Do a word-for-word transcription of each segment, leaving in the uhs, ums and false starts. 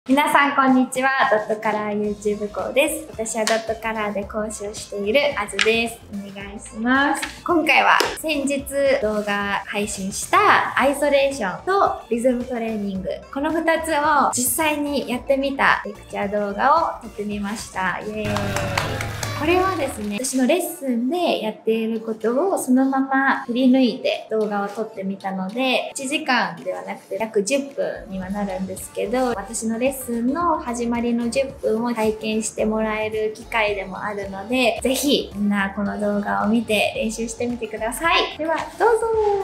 皆さんこんにちは。ドットカラー YouTube 講です。私はドットカラーで講師をしているあずです。お願いします。今回は先日動画配信したアイソレーションとリズムトレーニング、このふたつを実際にやってみたレクチャー動画を撮ってみました。イエーイ。これはですね、私のレッスンでやっていることをそのまま振り抜いて動画を撮ってみたので、いちじかんではなくて約じゅっぷんにはなるんですけど、私のレッスンの始まりのじゅっぷんを体験してもらえる機会でもあるので、ぜひみんなこの動画を見て練習してみてください。ではどうぞ。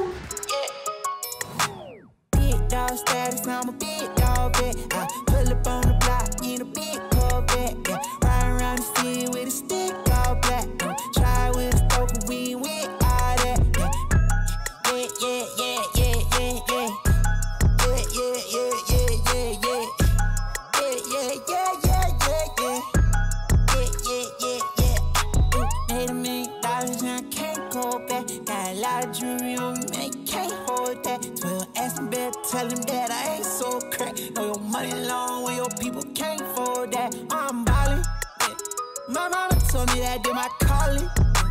Tell him that I ain't so crack. Know your money long when your people can't afford that. I'm ballin'. Yeah. My mama told me that did my calling.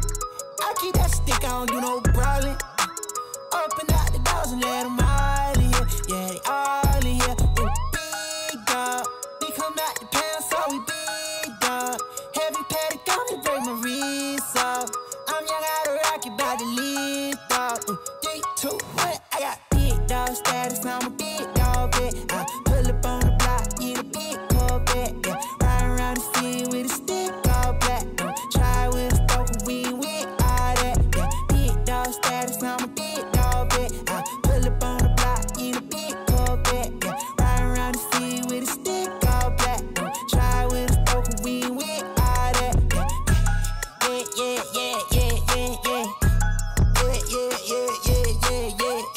I keep that stick, I don't do no brawling. Open out the doors and let them all in here. Yeah, they all in here. Ooh, big dog. We come out the pants, so we big dog. Heavy patty gun to break my wrist off. I'm young out of rocket, about to leave dog. Ooh, three, two, one, I got dog status, I'm a big dog, bet. I pull up on the block, eat a big Corvette, yeah. Ride around the city with a stick all black. Don't try with a stroke, we with all that, yeah. Big dog status, I'm a big dog, bet. I pull up on the block, eat a big Corvette, yeah. Ride around the city with a stick all black. Don't try with a stroke, we with all that, yeah. Yeah, yeah, yeah, yeah, yeah, yeah. Yeah, yeah, yeah, yeah, yeah, yeah.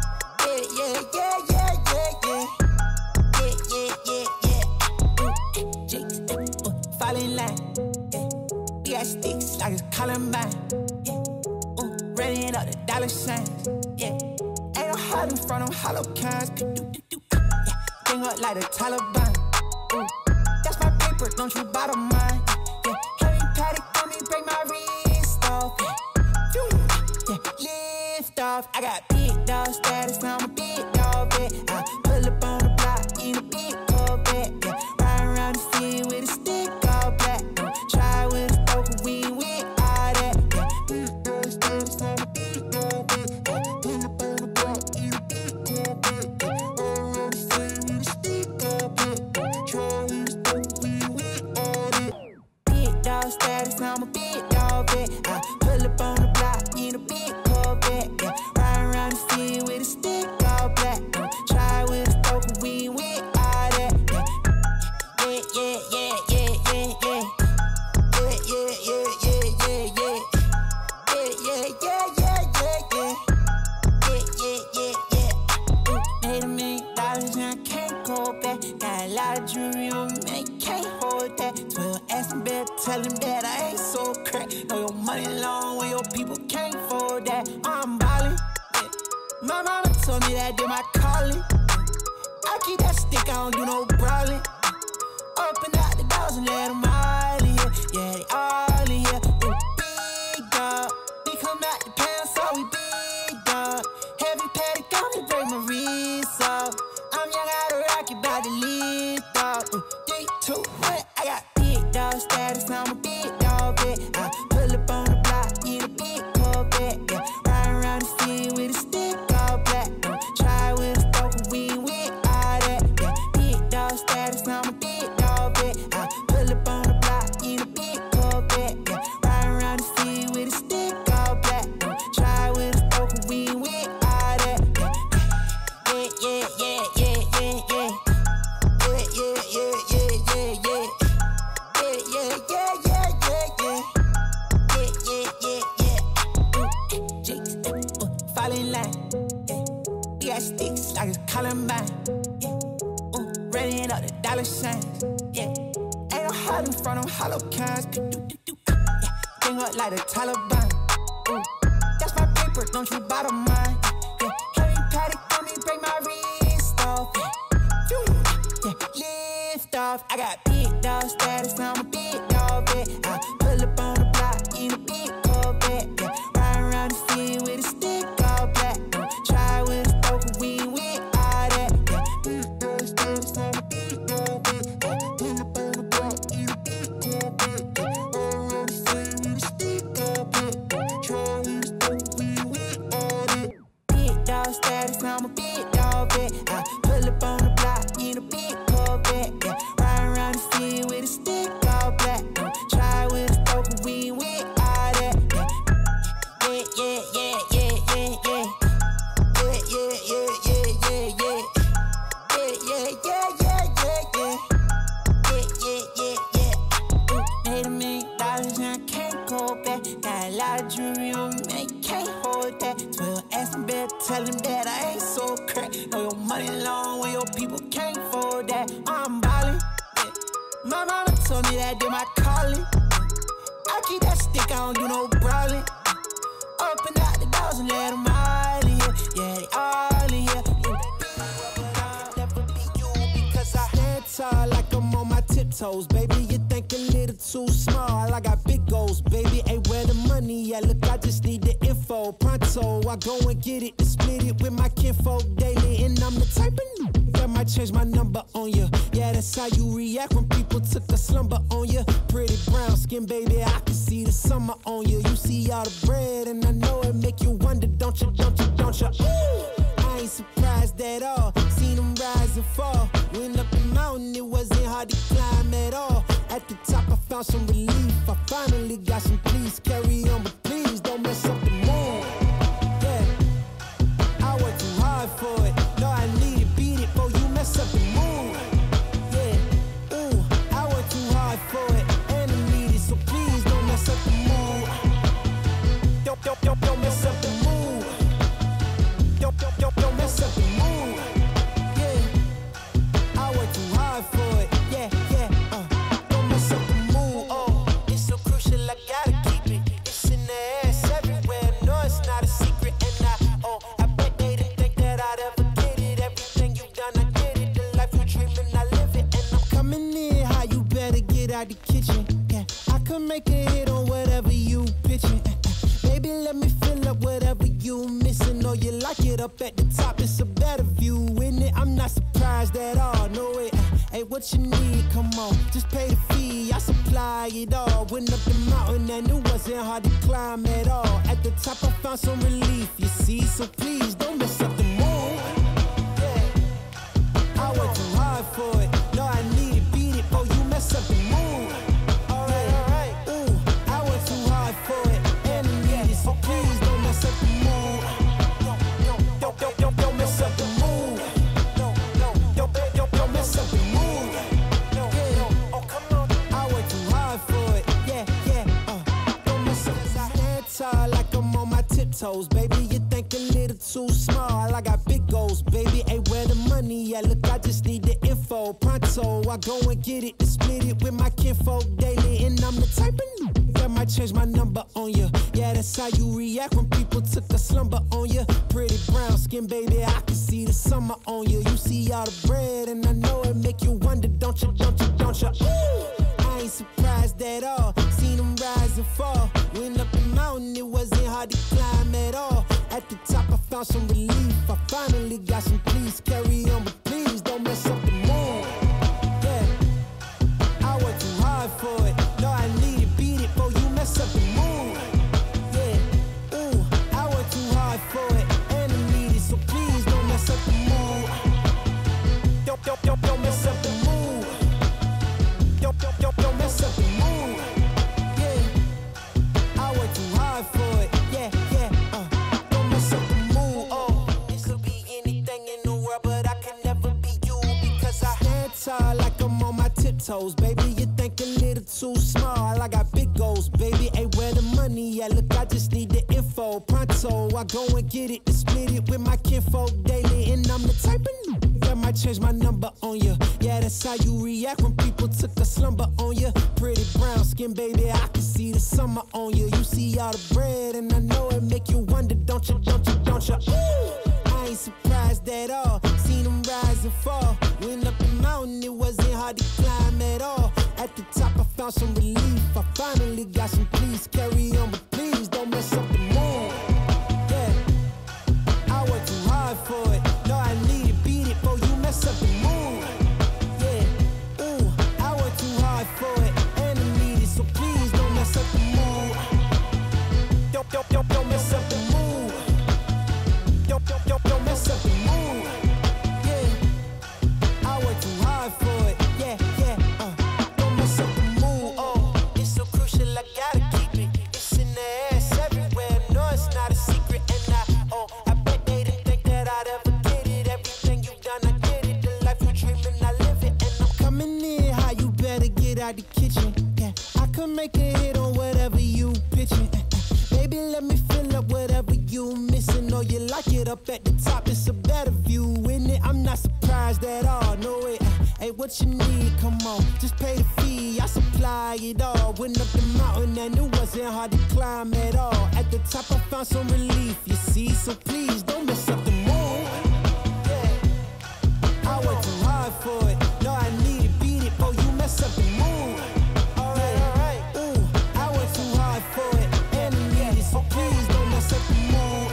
Yeah, yeah, yeah, yeah, yeah. Yeah, yeah, yeah, yeah. Ooh, Jakes, ooh, fall in line. Yeah. We got sticks like it's Columbine. Yeah. Ooh, running up the dollar signs. Yeah. Ain't no hiding from them hollow kinds. Yeah. Bring up like the Taliban. Ooh, that's my paper, don't you bother mine. Yeah. Heavy patty on me, break my wrist off. Yeah. Yeah. Lift off. I got big dog status, I'm a big dog bet. I pull up on the block in a big Corvette, yeah. Ride around the city with a stick all black. Don't try with a stroke, we with all that, yeah. Big dog status, I'm a big dog bet. I pull up on the block in a big Corvette, yeah. Ride around the city with a stick all black. Don't try with a stroke, we with all that. Big dog status, I'm a big dog bet. I pull up on the block in a big Corvette, yeah. Ride around the city with a stick all black. Don't try with a stroke, we with all that, yeah. Yeah, yeah, yeah, yeah, yeah, yeah. Yeah, yeah, yeah, yeah, yeah, yeah. Yeah, yeah, yeah, yeah, yeah, yeah. Yeah, yeah, yeah, yeah. Ooh, made a million dollars and I can't go back. Got a lot of jewelry on me, man, you can't hold that. twelve asking better, tell him that I ain't so crack. Know your money long when your people can't afford that. I'm ballin'. Yeah. My mama told me that did my calling. I keep that stick, I don't do no brawling. Open out the doors and let them all in here. Yeah, they all in here. Ooh, big dog. We come out the pants, so we big dog. Heavy patty gun to break my wrist off. I'm young out of rocket, about to leave dog. Ooh, three, two, one, I got big dog status, I'm a big dog bet. I pull up on the block, eat a big Corvette, yeah. Ride around the city with a stick all black. Don't try with a stroke, we with all that, yeah. Big dog status, I'm a big dog bet. I pull up on the block, eat a big Corvette, yeah. Ride around the city with a stick all black. Don't try with a stroke, we with all that, yeah. Yeah, yeah, yeah, yeah, yeah, yeah. Yeah, yeah, yeah, yeah, yeah, yeah. Yeah, yeah, yeah, yeah, yeah, yeah. Yeah, yeah, yeah, yeah. Ooh, Jakes, ooh, fall in line. Yeah. We got sticks like it's Columbine. Yeah. Ooh, running up the dollar signs. Yeah. Ain't no hiding from them hollow kinds. Yeah. Bring up like the Taliban. Ooh, that's my paper, don't you bother mine. Yeah. Heavy patty on me, break my wrist off. Yeah. Yeah. off. I got big dog status, I'm a big dog vet. I pull up on the block in a big Corvette. Yeah. Ride around the city with a stick all black. Yeah. Try with a poker, we with all that. Yeah. Big dog status, I'm a big dog vet. Yeah. Pull up on the block in a big Corvette. Yeah. Ride around the city with a stick all black. Yeah. Try with a poker, we with all that. Big dog status, I'm a big dog vet. I pull up on the block in a big Corvette. Yeah. Ride around the city with a stick all black. Yeah. Try with a poker, we with all that. Yeah, yeah, yeah, yeah, yeah, yeah. Yeah, yeah, yeah, yeah, yeah, yeah. Yeah, yeah, yeah, yeah, yeah, yeah. Yeah, yeah, yeah, yeah. Ooh, made a million dollars and I can't go back. Got a lot of jewelry on me, man, you can't hold that. Twelve ask him better, tell him that I ain't so crack. Know your money long when your people can't afford that. I'm ballin', yeah. My mama told me that did my calling. I keep that stick, I don't do no brawling. Open out the doors and let them all in here. Yeah, they all in here. Never be you because I stand tall like I'm on my tiptoes. Baby, you think a little too small. I got big goals, baby. Ain't where the money at. Look, I just need the info. Pronto, I go and get it and split it with my kinfolk daily. And I'm the type of that might change my number on you. Yeah, that's how you react when people took a slumber on you. Pretty brown skin, baby, I can see the summer on you. You see all the bread and I know it make you wonder, don't you, don't you, don't you? Ooh, I ain't surprised at all. Seen them rise and fall. Went up the mountain, it wasn't hard to climb at all. At the top, I found some relief. I finally got some peace. Carry on, but please don't mess up the mood. Yeah, I worked too hard for it. No, I need it, beat it, before you mess up the mood. Yeah, ooh, I worked too hard for it, and I need it, so please don't mess up the mood. Don't, don't, don't, don't mess up the mood. Don't, don't, don't, don't mess up the mood. Yeah, I worked too hard for it. Yeah, yeah, uh, don't mess up the mood. Oh, it's so crucial, I gotta keep it. It's in the ass everywhere. No, it's not a secret, and I, oh, I bet they didn't think that I'd ever get it. Everything you done, I get it. The life you dreaming, I live it, and I'm coming in hot. You better get out the kitchen. Yeah, I could make a hit on whatever you pitching. Baby, let me fill up whatever you missing. Or you like it up at the top, it's a better view, isn't it? I'm not surprised at all, no way. Hey, what you need, come on, just pay the fee, I supply it all. Went up the mountain and it wasn't hard to climb at all. At the top I found some relief, you see, so please don't mess up the mood. Yeah, I worked too hard for it, no, I need it, beat it, before you mess up the mood. Alright, alright, ooh, I worked too hard for it, and I need it, so please don't mess up the mood. Don't, don't, don't, don't mess up the mood. Don't, don't, don't, don't mess up the mood. Yeah, oh come on, I worked too hard for it. Yeah, yeah, uh, don't mess up. I stand tall like I'm on my tiptoes, baby. You think a little too small. I got big goals, baby. Ain't where the money at. Look, I just need the info. Pronto, I go and get it and split it with my kinfolk daily. And I'm the type of that might change my number on you. Yeah, that's how you react when people took a slumber on you. Pretty brown skin, baby, I can see the summer on you. You see all the bread and I know it make you wonder, don't you, don't you, don't you? Ooh, I ain't surprised at all. Seen them rise and fall. Went up the mountain, it wasn't hard to climb at all. At the top, I found some relief. I finally got some peace. Carry on, but please don't mess up the mood. Yeah, I worked too hard for it. No, I need it, beat it, before you mess up the mood. Yeah, ooh, I worked too hard for it, and I need it, so please don't mess up the mood. Don't, don't, don't, don't mess up the mood. Don't, don't, don't, don't mess up the mood. Yeah, I worked too hard for it. Yeah, yeah, uh, don't mess up the mood. Oh, this could be anything in the world, but I can never be you because I stand tall like I'm on my tiptoes, baby. You think a little too small. I got big goals, baby. Ain't where the money at. Look, I just need the info. Pronto, I go and get it and split it with my kinfolk daily. And I'm the type of that might change my number on you. Yeah, that's how you react when people took a slumber on you. Pretty brown skin, baby, I can see the summer on you. You see all the bread and I know it make you wonder, don't you, don't you, don't you? Ooh, I I ain't surprised at all. Seen them rise and fall. Went up the mountain, it wasn't hard to climb at all. At the top, I found some relief. I finally got some peace. Carry on, but please don't mess up the mood. Yeah, I worked too hard for it. No, I need to beat it before you mess up the mood. Yeah, ooh, I worked too hard for it, and I need it, so please don't mess up the mood. Don't, don't, don't, don't mess up the mood. Don't, don't, don't, don't mess up the mood. Yeah, I worked too hard for it. Yeah, yeah, uh, don't mess up the mood. Oh, it's so crucial, I gotta keep it. It's in the air, it's everywhere. No, it's not a secret, and I, oh, I bet they didn't think that I'd ever get it. Everything you've done, I get it. The life you're dreaming, I live it, and I'm coming in high. You better get out the kitchen. Yeah, I could make a hit on whatever you pitching. Baby, let me fill up whatever you missing. Or you like it up at the top, it's a better view, isn't it? I'm not surprised at all, no way. Hey, what you need, come on, just pay the fee, I supply it all. Went up the mountain and it wasn't hard to climb at all. At the top I found some relief, you see, so please don't mess up the mood. Yeah, I worked too hard for it, no, I need to beat it before you mess up the mood. Alright, alright, ooh, I worked too hard for it, and I need it, so please don't mess up the mood.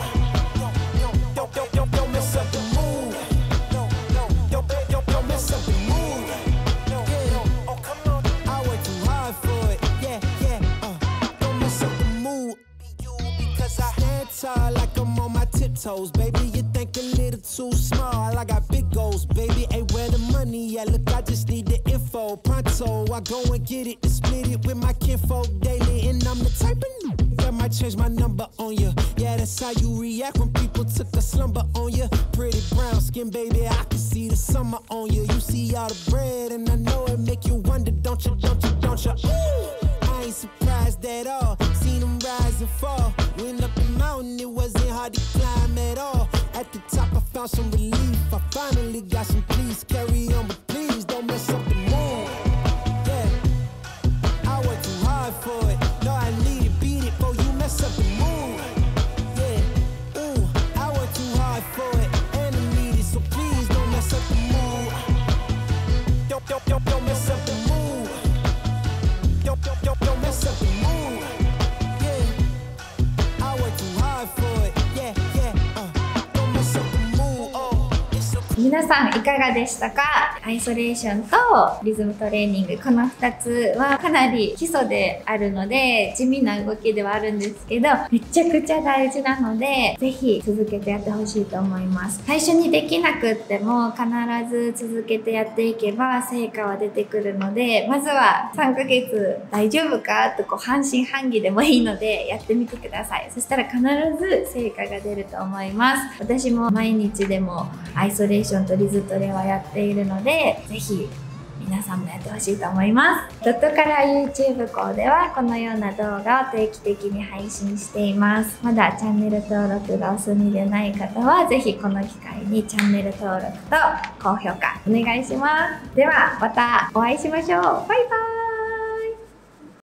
Don't, don't, don't, don't mess up the mood. Don't, don't, don't, don't mess up the mood. Yeah, oh come on, I worked too hard for it. Yeah, yeah, uh, don't mess up the mood. You because I stand tall like I'm on my tiptoes, baby. You think a little too small. I got big goals, baby. Ain't where the money at? Look, I just need the info. Pronto, I go and get it and split it with my kinfolk daily, and I'm the type of that might change my number on you. Yeah, that's how you react when people took a slumber on you. Pretty brown skin, baby, I can see the summer on you. You see all the bread, and I know it make you wonder, don't you, don't you, don't you? Ooh, I ain't surprised at all. Seen them rise and fall. Went up the mountain, it wasn't hard to climb at all. At the top, I found some relief. I finally got some peace. Carry on, but please don't mess up the mood. Yeah, I worked too hard for it. No, I need to beat it before you mess up the mood. Yeah, ooh, I worked too hard for it, and I need it, so please don't mess up the mood. Don't, don't, don't, don't mess up the mood. Don't, don't, don't, don't mess up the mood. Yeah, I worked too hard for it. Yeah, yeah, uh, don't mess up the mood. Oh, it's so 皆さんいかがでしたか？アイソレーションとリズムトレーニング、このふたつはかなり基礎であるので地味な動きではあるんですけど、めちゃくちゃ大事なのでぜひ続けてやってほしいと思います。最初にできなくっても必ず続けてやっていけば成果は出てくるので、まずはさんかげつ大丈夫かとこう半信半疑でもいいのでやってみてください。そしたら必ず成果が出ると思います。私も毎日でもアイソレーションとリズトレはやっているので、ぜひ皆さんもやってほしいと思います。ドットカラー YouTube 校ではこのような動画を定期的に配信しています。まだチャンネル登録がお済みでない方はぜひこの機会にチャンネル登録と高評価お願いします。ではまたお会いしましょう。バイバイ。